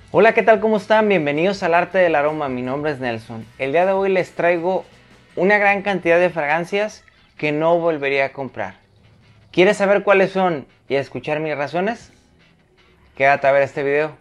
Hola, ¿qué tal? ¿Cómo están? Bienvenidos al Arte del Aroma. Mi nombre es Nelson. El día de hoy les traigo una gran cantidad de fragancias que no volvería a comprar. ¿Quieres saber cuáles son y escuchar mis razones? Quédate a ver este video.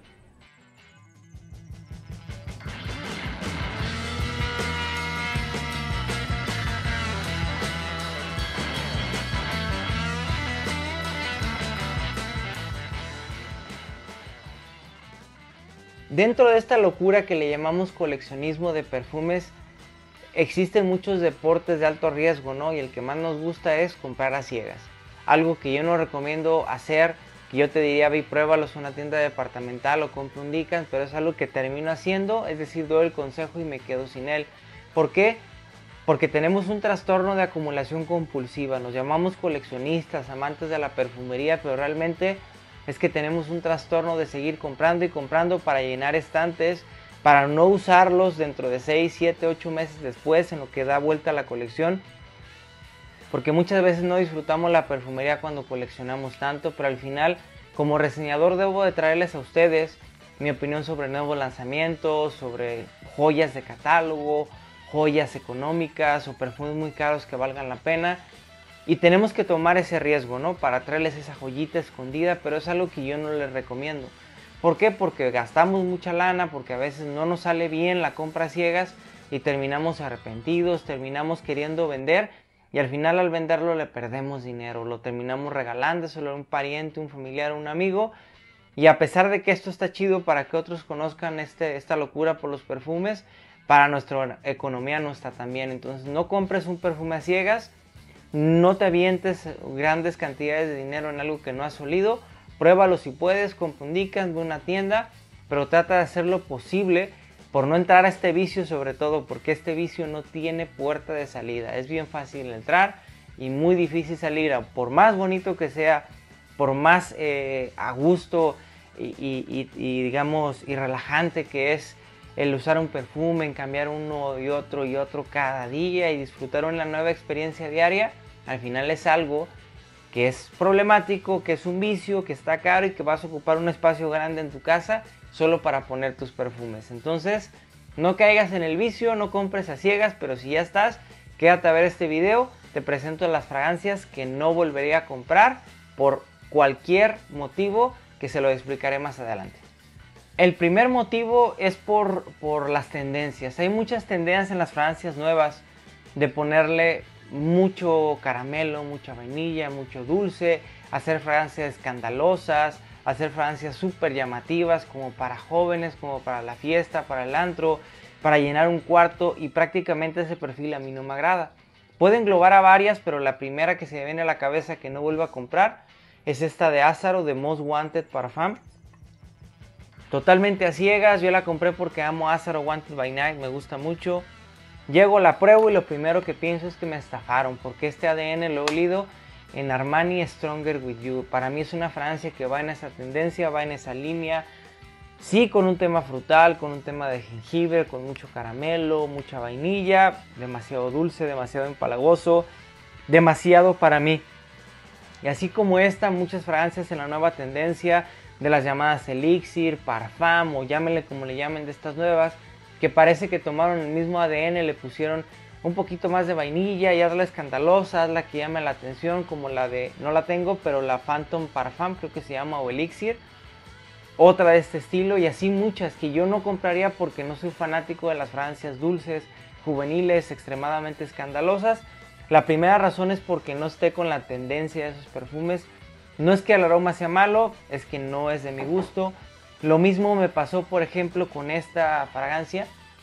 Dentro de esta locura que le llamamos coleccionismo de perfumes, existen muchos deportes de alto riesgo, ¿no? Y el que más nos gusta es comprar a ciegas. Algo que yo no recomiendo hacer, que yo te diría ve y pruébalos en una tienda departamental o compra un Dicans, pero es algo que termino haciendo, es decir, doy el consejo y me quedo sin él. ¿Por qué? Porque tenemos un trastorno de acumulación compulsiva, nos llamamos coleccionistas, amantes de la perfumería, pero realmente es que tenemos un trastorno de seguir comprando y comprando para llenar estantes, para no usarlos dentro de 6, 7, 8 meses después en lo que da vuelta a la colección. Porque muchas veces no disfrutamos la perfumería cuando coleccionamos tanto, pero al final como reseñador debo de traerles a ustedes mi opinión sobre nuevos lanzamientos, sobre joyas de catálogo, joyas económicas o perfumes muy caros que valgan la pena. Y tenemos que tomar ese riesgo, ¿no? Para traerles esa joyita escondida, pero es algo que yo no les recomiendo. ¿Por qué? Porque gastamos mucha lana, porque a veces no nos sale bien la compra a ciegas y terminamos arrepentidos, terminamos queriendo vender y al final al venderlo le perdemos dinero, lo terminamos regalándoselo a un pariente, un familiar, un amigo. Y a pesar de que esto está chido para que otros conozcan esta locura por los perfumes, para nuestra economía no está tan bien. Entonces no compres un perfume a ciegas. No te avientes grandes cantidades de dinero en algo que no has olido. Pruébalo si puedes, compra un Dicans, ve a una tienda, pero trata de hacer lo posible por no entrar a este vicio, sobre todo porque este vicio no tiene puerta de salida. Es bien fácil entrar y muy difícil salir. Por más bonito que sea, por más a gusto y digamos y relajante que es el usar un perfume, en cambiar uno y otro cada día y disfrutar una nueva experiencia diaria, al final es algo que es problemático, que es un vicio, que está caro y que vas a ocupar un espacio grande en tu casa solo para poner tus perfumes. Entonces, no caigas en el vicio, no compres a ciegas, pero si ya estás, quédate a ver este video. Te presento las fragancias que no volvería a comprar por cualquier motivo que se lo explicaré más adelante. El primer motivo es por las tendencias. Hay muchas tendencias en las fragancias nuevas de ponerle mucho caramelo, mucha vainilla, mucho dulce, hacer fragancias escandalosas, hacer fragancias súper llamativas como para jóvenes, como para la fiesta, para el antro, para llenar un cuarto, y prácticamente ese perfil a mí no me agrada. Puede englobar a varias, pero la primera que se me viene a la cabeza que no vuelvo a comprar es esta de Azzaro, de Most Wanted Parfum. Totalmente a ciegas, yo la compré porque amo Azzaro Wanted by Night, me gusta mucho. Llego, la pruebo y lo primero que pienso es que me estafaron, porque este ADN lo he olido en Armani Stronger With You. Para mí es una fragancia que va en esa tendencia, va en esa línea. Sí, con un tema frutal, con un tema de jengibre, con mucho caramelo, mucha vainilla, demasiado dulce, demasiado empalagoso, demasiado para mí. Y así como esta, muchas fragancias en la nueva tendencia de las llamadas Elixir, Parfum o llámenle como le llamen, de estas nuevas, que parece que tomaron el mismo ADN, le pusieron un poquito más de vainilla y hazla escandalosa, hazla que llame la atención, como la de, no la tengo, pero la Phantom Parfum creo que se llama, o Elixir, otra de este estilo, y así muchas que yo no compraría porque no soy fanático de las fragancias dulces, juveniles, extremadamente escandalosas. La primera razón es porque no esté con la tendencia de esos perfumes. No es que el aroma sea malo, es que no es de mi gusto. Lo mismo me pasó, por ejemplo, con esta fragancia.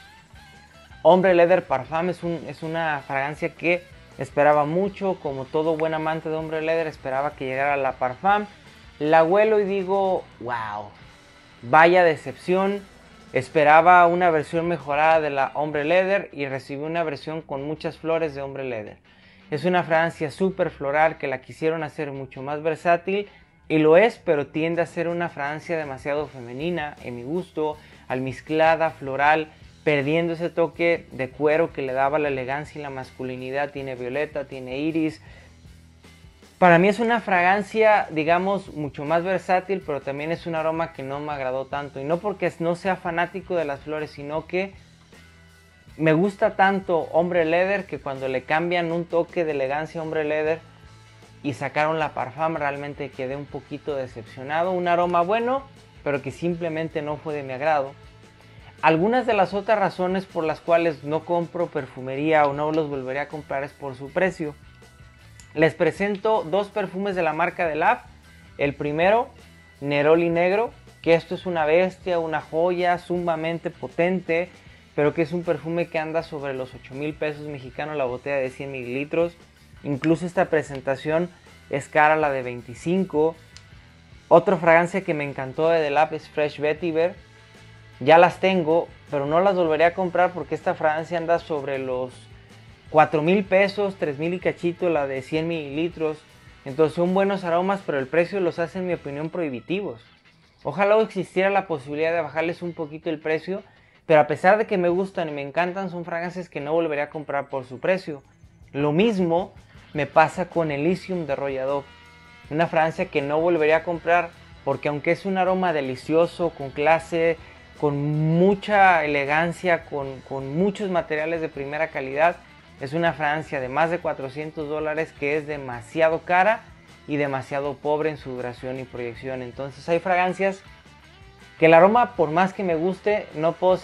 Hombre Leather Parfum es una fragancia que esperaba mucho. Como todo buen amante de Hombre Leather, esperaba que llegara la Parfum. La huelo y digo, wow, vaya decepción. Esperaba una versión mejorada de la Hombre Leather y recibí una versión con muchas flores de Hombre Leather. Es una fragancia súper floral que la quisieron hacer mucho más versátil, y lo es, pero tiende a ser una fragancia demasiado femenina en mi gusto, almizclada, floral, perdiendo ese toque de cuero que le daba la elegancia y la masculinidad. Tiene violeta, tiene iris, Para mí es una fragancia, digamos, mucho más versátil, pero también es un aroma que no me agradó tanto. Y no porque no sea fanático de las flores, sino que me gusta tanto Ombre Leather que cuando le cambian un toque de elegancia a Ombre Leather y sacaron la Parfum, realmente quedé un poquito decepcionado. Un aroma bueno, pero que simplemente no fue de mi agrado. Algunas de las otras razones por las cuales no compro perfumería o no los volvería a comprar es por su precio. Les presento dos perfumes de la marca de Lab. El primero, Neroli Negro, que esto es una bestia, una joya sumamente potente, pero que es un perfume que anda sobre los 8,000 pesos mexicanos la botella de 100 mililitros. Incluso esta presentación es cara, la de 25. Otra fragancia que me encantó de Lab es Fresh Vetiver. Ya las tengo, pero no las volveré a comprar porque esta fragancia anda sobre los 4,000 pesos, 3,000 y cachito la de 100 mililitros. Entonces son buenos aromas, pero el precio los hace, en mi opinión, prohibitivos. Ojalá existiera la posibilidad de bajarles un poquito el precio, pero a pesar de que me gustan y me encantan, son fragancias que no volveré a comprar por su precio. Lo mismo me pasa con Elysium de Royal Dove, una fragancia que no volvería a comprar porque aunque es un aroma delicioso, con clase, con mucha elegancia, con muchos materiales de primera calidad, es una fragancia de más de $400 que es demasiado cara y demasiado pobre en su duración y proyección. Entonces hay fragancias que el aroma, por más que me guste, no puedo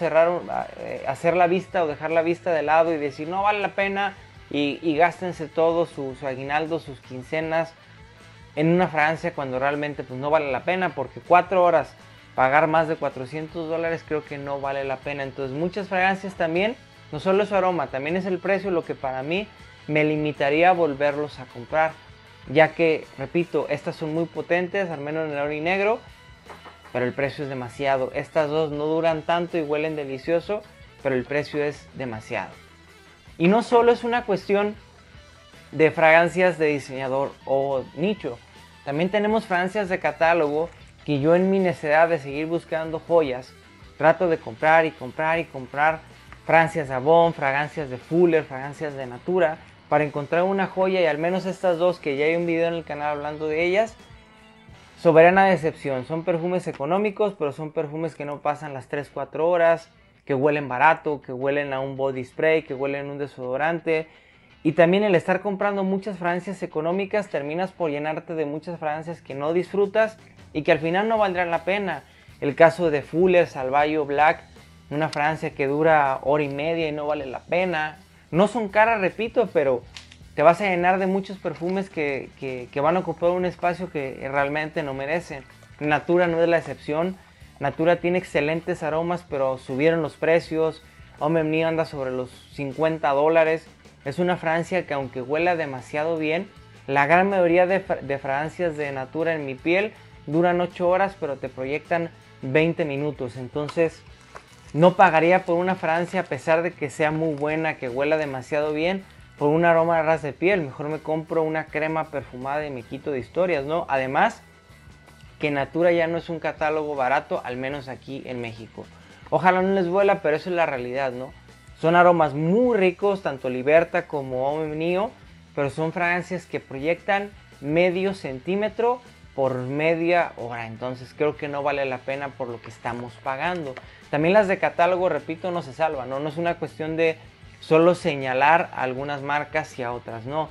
hacer la vista o dejar la vista de lado y decir no vale la pena y gástense todo su aguinaldo, sus quincenas en una fragancia cuando realmente pues no vale la pena, porque 4 horas pagar más de $400 creo que no vale la pena. Entonces muchas fragancias también, no solo es su aroma, también es el precio lo que para mí me limitaría a volverlos a comprar, ya que, repito, estas son muy potentes, al menos en el oro y negro, pero el precio es demasiado. Estas dos no duran tanto y huelen delicioso, pero el precio es demasiado. Y no solo es una cuestión de fragancias de diseñador o nicho, también tenemos fragancias de catálogo que yo, en mi necesidad de seguir buscando joyas, trato de comprar y comprar y comprar fragancias de Avon, fragancias de Fuller, fragancias de Natura, para encontrar una joya. Y al menos estas dos, que ya hay un video en el canal hablando de ellas, soberana decepción. Son perfumes económicos, pero son perfumes que no pasan las 3-4 horas, que huelen barato, que huelen a un body spray, que huelen a un desodorante. Y también el estar comprando muchas fragancias económicas, terminas por llenarte de muchas fragancias que no disfrutas y que al final no valdrán la pena. El caso de Fuller Salvaio Black, una fragancia que dura hora y media y no vale la pena. No son caras, repito, pero te vas a llenar de muchos perfumes que van a ocupar un espacio que realmente no merecen. Natura no es la excepción. Natura tiene excelentes aromas, pero subieron los precios. Homme Mio anda sobre los $50. Es una fragancia que, aunque huela demasiado bien, la gran mayoría de fragancias de Natura en mi piel duran 8 horas, pero te proyectan 20 minutos. Entonces no pagaría por una fragancia, a pesar de que sea muy buena, que huela demasiado bien, por un aroma de ras de piel. Mejor me compro una crema perfumada y me quito de historias, ¿no? Además, que Natura ya no es un catálogo barato, al menos aquí en México. Ojalá no les vuela, pero eso es la realidad, ¿no? Son aromas muy ricos, tanto Liberta como Homme Mio, pero son fragancias que proyectan medio centímetro por media hora. Entonces creo que no vale la pena por lo que estamos pagando. También las de catálogo, repito, no se salvan, ¿no? No es una cuestión de solo señalar a algunas marcas y a otras no.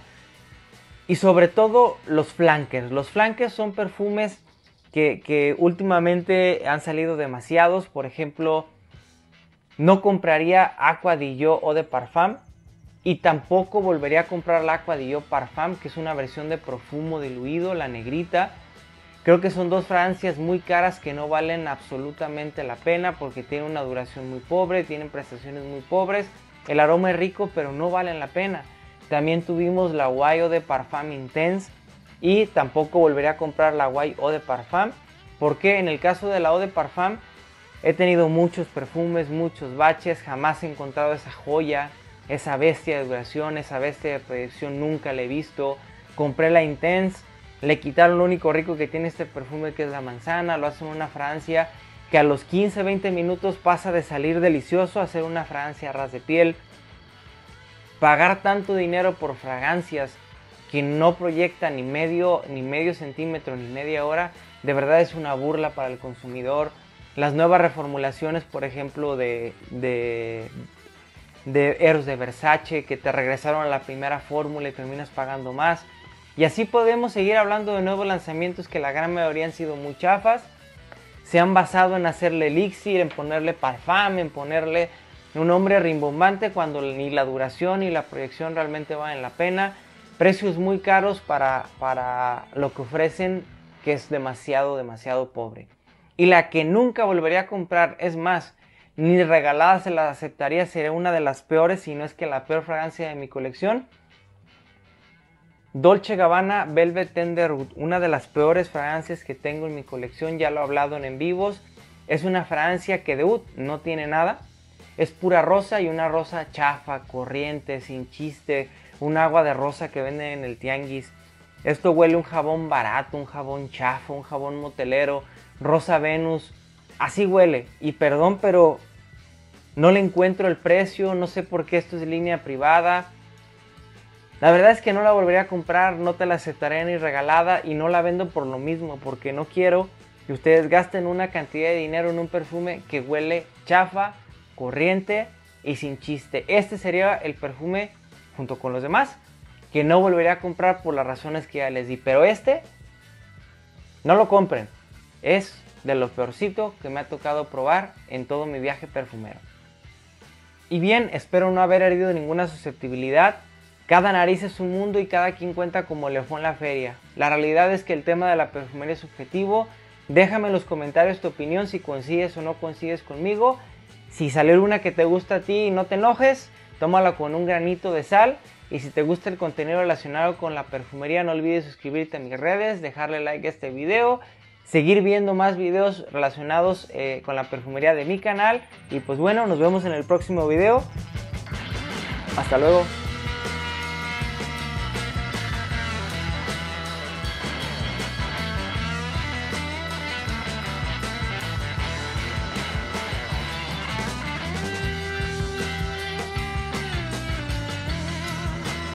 Y sobre todo los flankers. Los flankers son perfumes que últimamente han salido demasiados. Por ejemplo, no compraría Acqua di Gio Eau de Parfum, y tampoco volvería a comprar la Acqua di Gio Parfum, que es una versión de Profumo diluido, la negrita. Creo que son dos fragancias muy caras que no valen absolutamente la pena porque tienen una duración muy pobre, tienen prestaciones muy pobres. El aroma es rico, pero no valen la pena. También tuvimos la Ouai Eau de Parfum Intense y tampoco volvería a comprar la Ouai Eau de Parfum, porque en el caso de la Eau de Parfum he tenido muchos perfumes, muchos baches, jamás he encontrado esa joya, esa bestia de duración, esa bestia de proyección, nunca la he visto. Compré la Intense, le quitaron lo único rico que tiene este perfume, que es la manzana. Lo hacen una fragancia que a los 15-20 minutos pasa de salir delicioso a ser una fragancia a ras de piel. Pagar tanto dinero por fragancias que no proyecta ni medio centímetro ni media hora, de verdad es una burla para el consumidor. Las nuevas reformulaciones, por ejemplo, de Eros de Versace, que te regresaron a la primera fórmula y terminas pagando más. Y así podemos seguir hablando de nuevos lanzamientos que la gran mayoría han sido muy chafas. Se han basado en hacerle elixir, en ponerle parfum, en ponerle un nombre rimbombante cuando ni la duración ni la proyección realmente valen la pena. Precios muy caros para lo que ofrecen, que es demasiado pobre. Y la que nunca volvería a comprar, es más, ni regalada se la aceptaría, sería una de las peores, si no es que la peor fragancia de mi colección. Dolce & Gabbana Velvet Tenderwood, una de las peores fragancias que tengo en mi colección, ya lo he hablado en vivos. Es una fragancia que de oud no tiene nada, es pura rosa y una rosa chafa, corriente, sin chiste, un agua de rosa que venden en el tianguis. Esto huele a un jabón barato, un jabón chafa, un jabón motelero, Rosa Venus, así huele. Y perdón, pero no le encuentro el precio, no sé por qué esto es línea privada. La verdad es que no la volvería a comprar, no te la aceptaré ni regalada y no la vendo por lo mismo, porque no quiero que ustedes gasten una cantidad de dinero en un perfume que huele chafa, corriente y sin chiste. Este sería el perfume, junto con los demás, que no volvería a comprar por las razones que ya les di. Pero este, no lo compren. Es de lo peorcito que me ha tocado probar en todo mi viaje perfumero. Y bien, espero no haber herido ninguna susceptibilidad. Cada nariz es un mundo y cada quien cuenta como le fue en la feria. La realidad es que el tema de la perfumería es subjetivo. Déjame en los comentarios tu opinión, si coincides o no coincides conmigo. Si salió una que te gusta a ti y no te enojes, tómala con un granito de sal. Y si te gusta el contenido relacionado con la perfumería, no olvides suscribirte a mis redes, dejarle like a este video, seguir viendo más videos relacionados con la perfumería de mi canal. Y pues bueno, nos vemos en el próximo video. Hasta luego.